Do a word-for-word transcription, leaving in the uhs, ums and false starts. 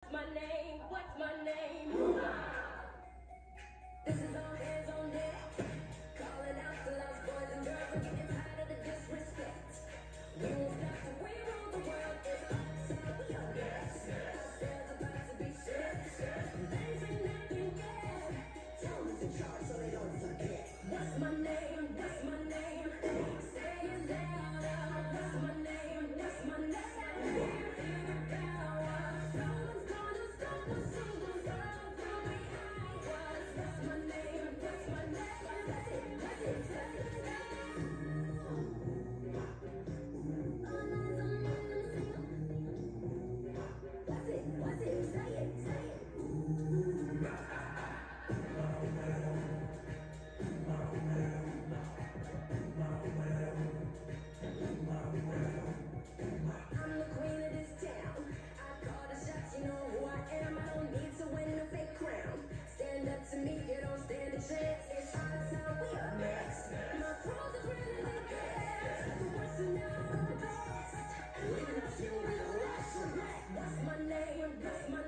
What's my name? What's my name? This is all hands on deck. Calling out to lost boys and girls and getting tired of the disrespect. We won't stop till we rule the world. It's upside, we are next. There's about to be shit. Things ain't nothing yet. Tell who's in charge so they don't forget. What's my name? What's my name? Say it louder. What's my name? What's my name? Feel the power. Someone's gonna stop us soon. The world will be ours. What's my name? What's my name? Let's it, let's it, say it loud. All eyes on me, let me see 'em. What's it, what's it, say it, say it. I'm the queen of this town. I call the shots, you know who I am. I don't need to win a fake crown. Stand up to me, you don't stand a chance. It's our time, we are next. My pros are really the best. The worst are now the best. And leaving us here with a last regret. What's my name? What's my